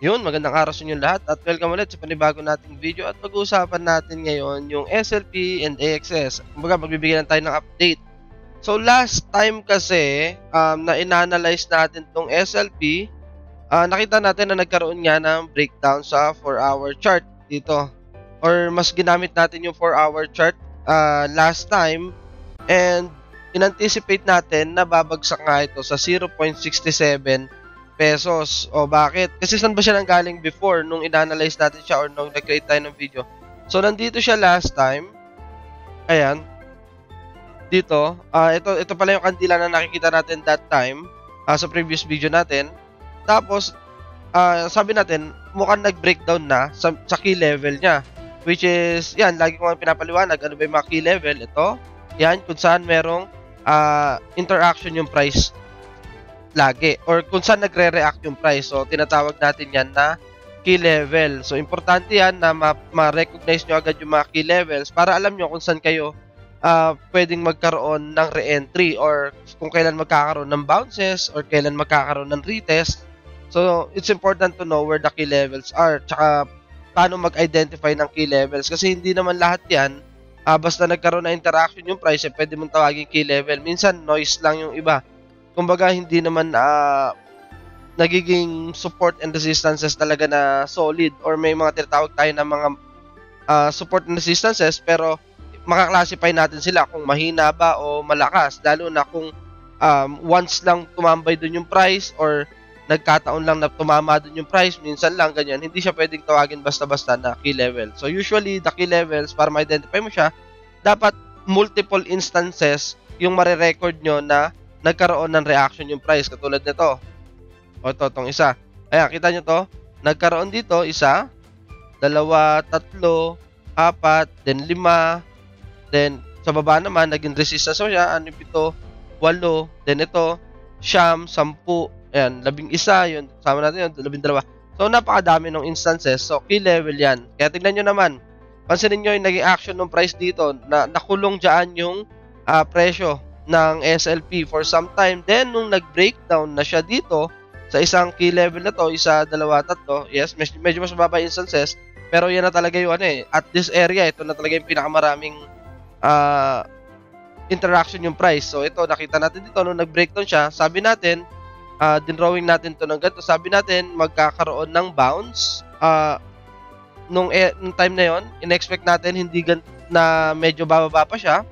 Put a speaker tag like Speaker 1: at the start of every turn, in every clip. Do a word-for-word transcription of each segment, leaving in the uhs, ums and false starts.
Speaker 1: Yun, magandang araw sa inyong lahat at welcome ulit sa panibago nating video at pag-uusapan natin ngayon yung S L P and A X S. Kumbaga magbibigyan tayo ng update. So last time kasi um, na inanalyze natin tong S L P, uh, nakita natin na nagkaroon nga ng breakdown sa four hour chart dito. Or mas ginamit natin yung four hour chart uh, last time and in-anticipate natin na babagsak nga ito sa zero point six seven pesos. O bakit? Kasi saan ba siya nanggaling before nung in-analyze natin siya or nung nag-create tayo ng video? So nandito siya last time. Ayan. Dito. Uh, ito, ito pala yung kandila na nakikita natin that time uh, sa previous video natin. Tapos, uh, sabi natin, mukhang nag-breakdown na sa, sa key level niya. Which is, yan, lagi ko nga pinapaliwanag. Ano ba yung mga key level? Ito. Yan, kung saan merong uh, interaction yung price lagi or kung saan nagre-react yung price. So tinatawag natin yan na key level. So importante yan na ma-recognize nyo agad yung mga key levels para alam nyo kung saan kayo uh, pwedeng magkaroon ng re-entry or kung kailan magkakaroon ng bounces or kailan magkakaroon ng retest. So it's important to know where the key levels are tsaka paano mag-identify ng key levels kasi hindi naman lahat yan uh, basta nagkaroon ng interaction yung price eh, pwede mong tawagin key level. Minsan noise lang yung iba. Kumbaga hindi naman uh, nagiging support and resistances talaga na solid or may mga tinatawag tayo na mga uh, support and resistances pero makaklasify natin sila kung mahina ba o malakas lalo na kung um, once lang tumambay dun yung price or nagkataon lang na tumama dun yung price, minsan lang ganyan, hindi siya pwedeng tawagin basta-basta na key level. So usually the key levels para ma-identify mo siya, dapat multiple instances yung marirecord nyo na nagkaroon ng reaction yung price katulad nito. O ito, itong isa. Ayan, kita nyo to. Nagkaroon dito, isa, dalawa, tatlo, apat, then lima, then sa baba naman, naging resistance so siya, ano pito, walo, then ito, siyam, sampu, ayan, labing isa, yun, sama natin yun, labing dalawa. So, napakadami ng instances. So, key level yan. Kaya tignan nyo naman, pansinin nyo yung naging action ng price dito, na nakulong dyan yung uh, presyo ng S L P for some time. Then, nung nag-breakdown na siya dito sa isang key level na to, isa, dalawa, tatlo, yes, medyo, medyo mas mababa instances, pero yan na talaga yung ano eh, at this area, ito na talaga yung pinakamaraming uh, interaction yung price. So, ito, nakita natin dito, nung nag-breakdown siya, sabi natin, uh, dinrawing natin to ng ganito, sabi natin, magkakaroon ng bounce, uh, nung, eh, nung time na yon, in-expect natin, hindi gan na medyo bababa pa siya.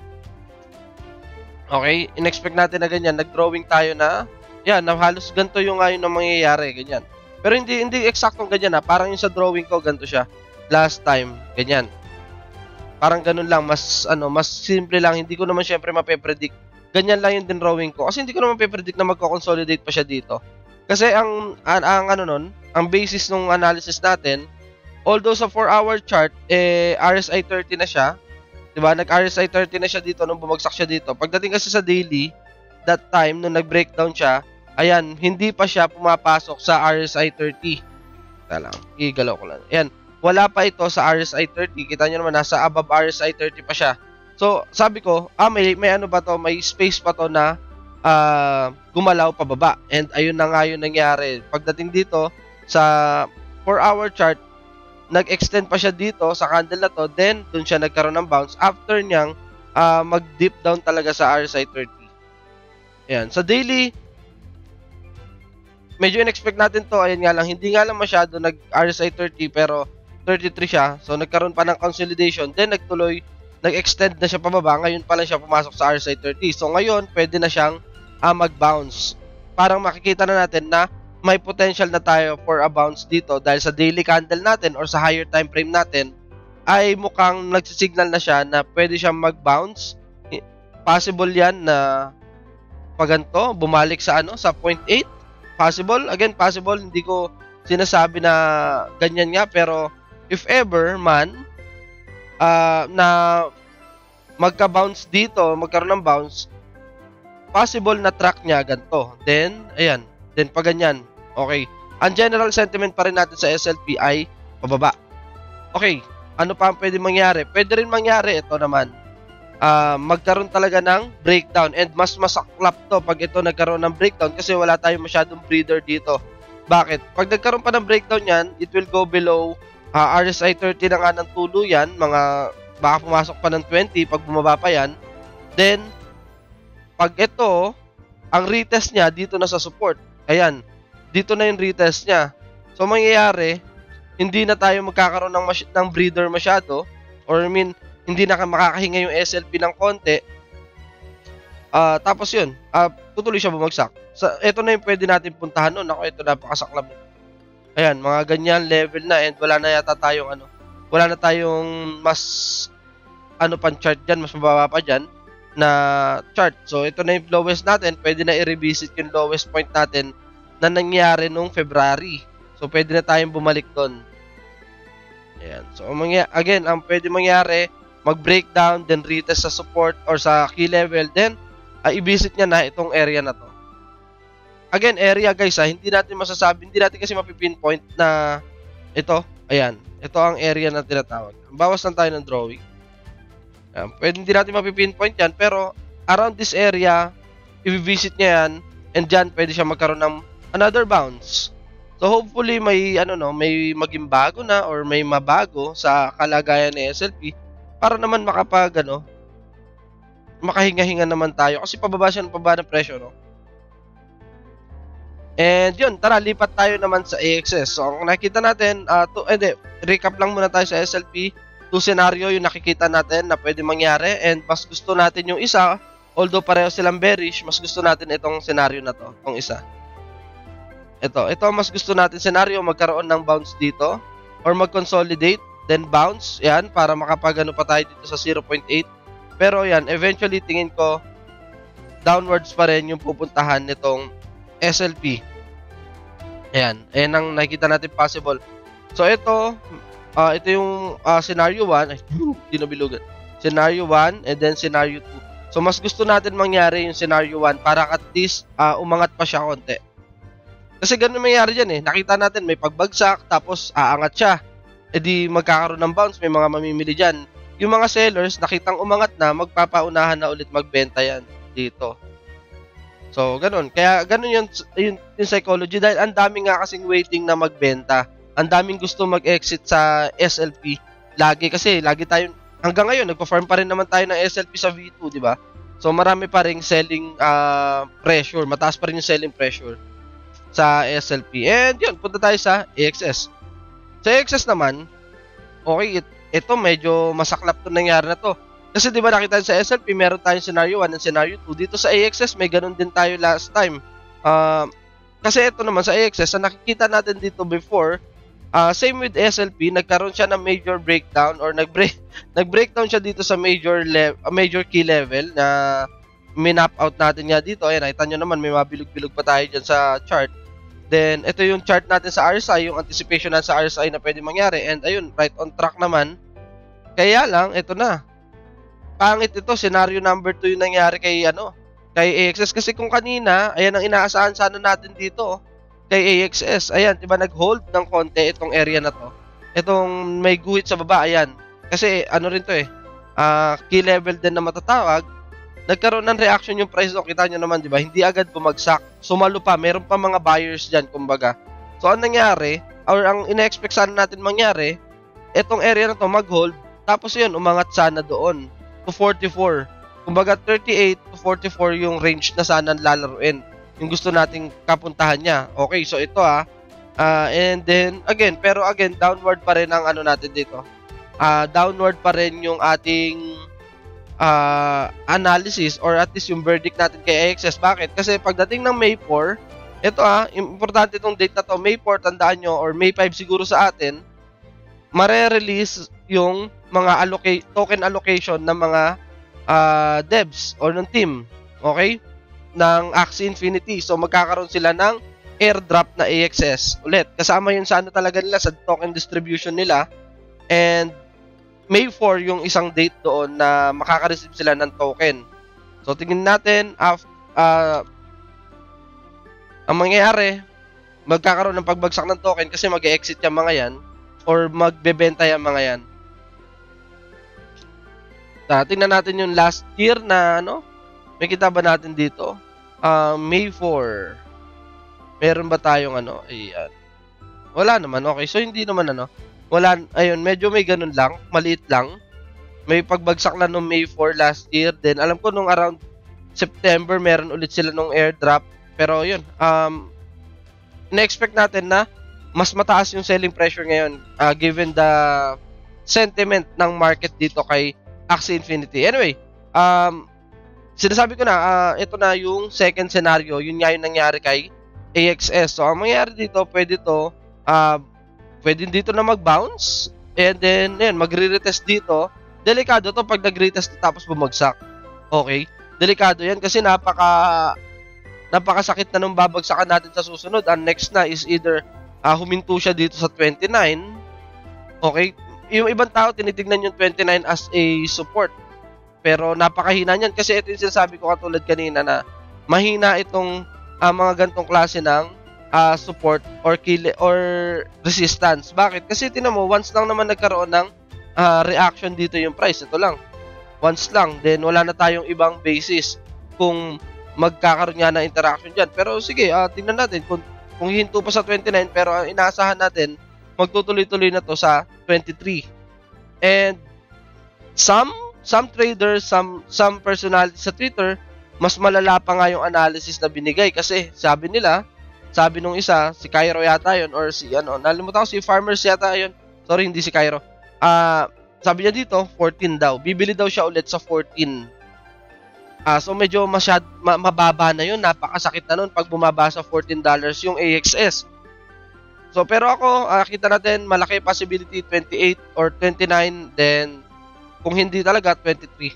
Speaker 1: Okay, in-expect natin na ganyan, nag-drawing tayo na, yan, na halos ganito yung ngayon na mangyayari, ganyan. Pero hindi hindi eksaktong ganyan ha, parang yung sa drawing ko, ganito siya, last time, ganyan. Parang ganun lang, mas, ano, mas simple lang, hindi ko naman syempre mape-predict. Ganyan lang yung din drawing ko, kasi hindi ko naman mape-predict na magko-consolidate pa siya dito. Kasi ang, ang, ang ano nun, ang basis ng analysis natin, although sa four hour chart, eh, R S I thirty na siya, diba? Nag-R S I thirty na siya dito nung bumagsak siya dito. Pagdating kasi sa daily, that time, nung nag-breakdown siya, ayan, hindi pa siya pumapasok sa R S I thirty. Kaya lang, igalaw ko lang. Ayan, wala pa ito sa R S I thirty. Kita nyo naman, nasa above R S I thirty pa siya. So, sabi ko, ah, may, may ano ba to, may space pa to na uh, gumalaw pababa. And ayun na nga yung nangyari. Pagdating dito, sa four hour chart, nag-extend pa siya dito sa candle na to, then dun siya nagkaroon ng bounce after niyang uh, mag-dip down talaga sa R S I thirty. Ayan, sa daily, medyo in-expect natin to, ayan nga lang, hindi nga lang masyado nag-R S I thirty pero thirty-three siya, so nagkaroon pa ng consolidation, then nagtuloy, nag-extend na siya pababa, ngayon pa lang siya pumasok sa R S I thirty. So ngayon, pwede na siyang uh, mag-bounce. Parang makikita na natin na may potential na tayo for a bounce dito dahil sa daily candle natin or sa higher time frame natin ay mukhang nagsisignal na siya na pwede siyang mag-bounce. Possible yan na paganto, bumalik sa ano, sa zero point eight. Possible, again, possible, hindi ko sinasabi na ganyan nga, pero if ever man uh, na magka-bounce dito, magkaroon ng bounce, possible na track niya ganito. Then, ayan, then pa ganyan. Okay. Ang general sentiment pa rin natin sa S L P ay pababa. Okay. Ano pa ang pwede mangyari? Pwede rin mangyari ito naman. Uh, magkaroon talaga ng breakdown and mas masaklap to pag ito nagkaroon ng breakdown kasi wala tayong masyadong breather dito. Bakit? Pag nagkaroon pa ng breakdown yan, it will go below uh, R S I thirty na nga ng tuluyan, mga baka pumasok pa ng twenty pag bumaba pa yan. Then, pag ito, ang retest niya dito na sa support. Ayan, dito na yung retest niya. So, mangyayari, hindi na tayo magkakaroon ng, masy- ng breather masyado, or I mean, hindi na makakahinga yung S L P ng konti. Uh, tapos yun, uh, tutuloy siya bumagsak. So, ito na yung pwede natin puntahan nun. Ako, ito napakasaklap. Ayan, mga ganyan level na, and wala na yata tayong ano, wala na tayong mas ano pang chart dyan, mas mababa pa dyan na chart. So, ito na yung lowest natin. Pwede na i-revisit yung lowest point natin na nangyari nung February. So, pwede na tayong bumalik doon. Ayan. So, again, ang pwede mangyari, mag-breakdown, then retest sa support or sa key level, then uh, i-visit niya na itong area na to. Again, area guys ha, hindi natin masasabi, hindi natin kasi mapipinpoint na ito, ayan, ito ang area na tinatawag. Bawas lang tayo ng drawing. Ayan, pwede hindi natin mapipinpoint yan, pero around this area, i-visit niya yan, and dyan pwede siya magkaroon ng another bounce. So hopefully may ano no, may maging bago na or may mabago sa kalagayan ni S L P para naman makapag ano, makahinga-hinga naman tayo kasi pababa siya ng pababa ng presyo, no? And yun, tara, lipat tayo naman sa A X S. So, ang nakikita natin, uh, to, eh, de, recap lang muna tayo sa S L P. Two scenario yung nakikita natin na pwede mangyari. And mas gusto natin yung isa, although pareho silang bearish, mas gusto natin itong scenario na to, itong isa. Ito, ito mas gusto natin scenario, magkaroon ng bounce dito, or mag-consolidate, then bounce, yan, para makapagano pa tayo dito sa zero point eight. Pero yan, eventually, tingin ko, downwards pa rin yung pupuntahan nitong S L P. Ayan, ayan ang nakikita natin possible. So ito, uh, ito yung uh, scenario one, ay, hindi nabilugan. Scenario one and then scenario two. So mas gusto natin mangyari yung scenario one para at least uh, umangat pa siya konti. Kasi ganun mangyari dyan eh. Nakita natin may pagbagsak tapos aangat siya. E di magkakaroon ng bounce, may mga mamimili dyan. Yung mga sellers, nakitang umangat na, magpapaunahan na ulit magbenta yan dito. So, ganun. Kaya, ganun yung, yung, yung psychology. Dahil ang daming nga kasing waiting na magbenta. Ang daming gusto mag-exit sa S L P. Lagi kasi, lagi tayo, hanggang ngayon, nagpa-farm pa rin naman tayo ng S L P sa V two, di ba? So, marami pa rin selling uh, pressure. Mataas pa rin yung selling pressure sa S L P. And yun, punta tayo sa A X S. Sa A X S naman, okay, it, ito medyo masaklap to nangyari na to. Kasi di ba nakita sa S L P, meron tayong scenario one and scenario two. Dito sa A X S, may ganun din tayo last time. Uh, kasi ito naman sa A X S, na nakikita natin dito before, uh, same with S L P, nagkaroon siya ng major breakdown or nag-break, nag-breakdown siya dito sa major, level, uh, major key level na minap out natin nga dito. Ayan, nakita nyo naman, may mabilog-bilog pa tayo dyan sa chart. Then, ito yung chart natin sa R S I, yung anticipation na sa R S I na pwede mangyari. And ayun, right on track naman. Kaya lang, ito na. Pangit ito, scenario number two yung nangyari kay ano, kay A X S kasi kung kanina, ayan ang inaasahan sana natin dito kay A X S. Ayan, 'di ba nag-hold ng konti itong area na to. Itong may guhit sa baba, ayan. Kasi ano rin 'to eh. Uh, key level din na matatawag. Nagkaroon ng reaction yung price, kita niyo naman, 'di ba? Hindi agad bumagsak. Sumalo pa, meron pa mga buyers diyan kumbaga. So ano nangyari, or ang ina-expect sana natin mangyari, itong area na to mag-hold, tapos 'yun umangat sana doon to forty-four. Kumbaga thirty-eight to forty-four yung range na sana lalaruin. Yung gusto nating kapuntahan niya. Okay, so ito ah. Uh, and then again, pero again downward pa rin ang ano natin dito. Uh, downward pa rin yung ating uh, analysis or at least yung verdict natin kay A X S. Bakit? Kasi pagdating ng May four, ito ah, importante itong date na to. May four, tandaan nyo, or May five siguro sa atin, mare-release yung mga allocate, token allocation ng mga uh, devs or ng team, okay, ng Axie Infinity. So magkakaroon sila ng airdrop na A X S ulit. Kasama yun sa ano talaga nila, sa token distribution nila. And May four yung isang date doon na makaka-receive sila ng token. So tingin natin, after, uh, ang mangyayari, magkakaroon ng pagbagsak ng token kasi mag-exit yung mga yan or magbebenta yung mga yan. Uh, tingnan natin yung last year na ano, may kita ba natin dito? Uh, May four. Meron ba tayong ano? Ayan. Wala naman. Okay. So, hindi naman ano. Wala. Ayun. Medyo may ganun lang. Maliit lang. May pagbagsak lang noong May four last year. Then, alam ko nung around September, meron ulit sila nung airdrop. Pero, yun. Um, na-expect natin na mas mataas yung selling pressure ngayon uh, given the sentiment ng market dito kay Axie Infinity. Anyway, um, sinasabi ko na, uh, ito na yung second scenario. Yun nga yung nangyari kay A X S. So, ang mangyayari dito, pwede to, uh, pwede dito na mag-bounce. And then, yun, magre-retest dito. Delikado to pag nag-retest tapos bumagsak. Okay? Delikado yan kasi napaka napakasakit na nung babagsakan natin sa susunod. Ang next na is either uh, huminto siya dito sa twenty-nine. Okay? Yung ibang tao, tinitignan yung twenty-nine as a support. Pero napakahina niyan kasi ito yung sinasabi ko katulad kanina na mahina itong uh, mga gantong klase ng uh, support or kill or resistance. Bakit? Kasi tinan mo, once lang naman nagkaroon ng uh, reaction dito yung price. Ito lang. Once lang. Then wala na tayong ibang basis kung magkakaroon nga ng interaction dyan. Pero sige, uh, tingnan natin kung, kung hinto pa sa twenty-nine pero ang inaasahan natin magtutuloy-tuloy na to sa twenty-three. And some some traders, some some personalities sa Twitter, mas malala pa nga yung analysis na binigay kasi sabi nila, sabi nung isa, si Cairo yata yun or si ano, nalimutan ko si Farmers yata yun. Sorry, hindi si Cairo. Ah, uh, sabi niya dito, fourteen daw. Bibili daw siya ulit sa fourteen. Ah, uh, so medyo masyad ma- mababa na yun, napakasakit na nun pag bumaba sa fourteen dollars yung A X S. So pero ako, uh, kita natin malaki possibility twenty-eight or twenty-nine, then kung hindi talaga twenty-three.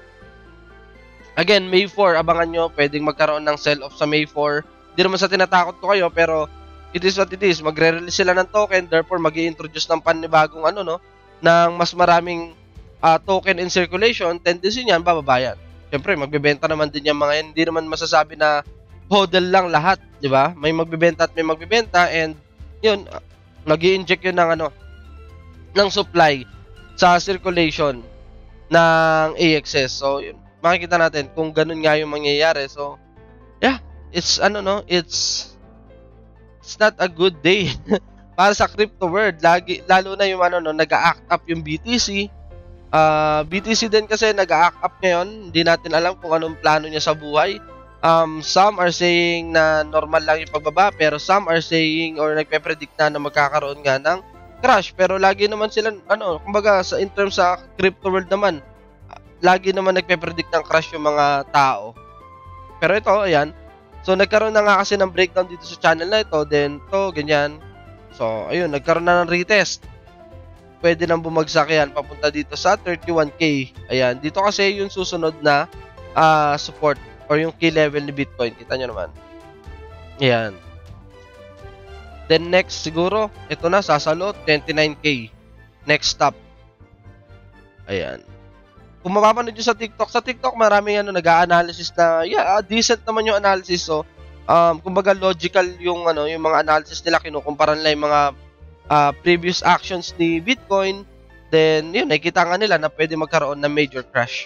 Speaker 1: Again, May four, abangan nyo, pwedeng magkaroon ng sell-off sa May four. Hindi naman sa tinatakot ko kayo, pero it is what it is. Magre-release sila ng token, therefore mag-i-introduce ng panibagong ano, no, ng mas maraming uh, token in circulation, tendency niyan, bababayan. Siyempre, magbebenta naman din yung mga yan. Hindi naman masasabi na hodl lang lahat, di ba? May magbebenta at may magbebenta, and yun, nag-i-inject yun ng ano, ng supply sa circulation ng A X S. So, yun, makikita natin kung ganun nga yung mangyayari. So, yeah, it's ano no, it's it's not a good day para sa crypto world. Lagi, lalo na yung ano no, nag-act up yung B T C. Uh, B T C din kasi nag-act up ngayon. Hindi natin alam kung anong plano niya sa buhay. Um, some are saying na normal lang yung pagbaba, pero some are saying or nagpe-predict na na magkakaroon nga ng crash. Pero lagi naman sila, ano, kumbaga sa in terms sa crypto world naman, lagi naman nagpe-predict ng crash yung mga tao. Pero ito, ayan. So, nagkaroon na nga kasi ng breakdown dito sa channel na ito. Then, to ganyan. So, ayun, nagkaroon na ng retest. Pwede nang bumagsak yan papunta dito sa thirty-one K. Ayan, dito kasi yung susunod na uh, support or yung key level ni Bitcoin. Kita nyo naman. Ayan. Then next siguro, ito na, sasalo, twenty-nine K. Next stop. Ayan. Kung mapapanood nyo sa TikTok, sa TikTok maraming ano, nag-a-analysis na, yeah, decent naman yung analysis. So, um, kumbaga logical yung, ano, yung mga analysis nila, kinukumpara nila yung mga uh, previous actions ni Bitcoin. Then, yun, nakikita nga nila na pwede magkaroon ng major crash.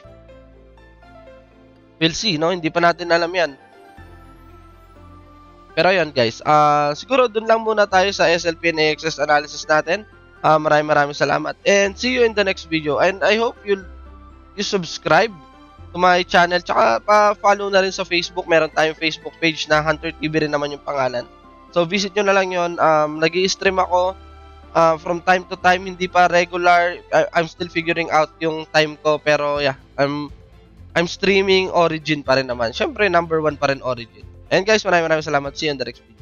Speaker 1: We'll see, no? Hindi pa natin alam yan. Pero yun guys, uh, siguro dun lang muna tayo sa S L P and A X S analysis natin. Uh, maraming maraming salamat. And see you in the next video. And I hope you'll you subscribe to my channel. Tsaka pa-follow na rin sa Facebook. Meron tayong Facebook page na Hunter T V rin naman yung pangalan. So visit nyo na lang yun. Um, nag-i-stream ako uh, from time to time. Hindi pa regular. I- I'm still figuring out yung time ko. Pero yeah, I'm, I'm streaming Origin pa rin naman. Siyempre number one pa rin Origin. And guys, maraming maraming salamat. See you in the next video.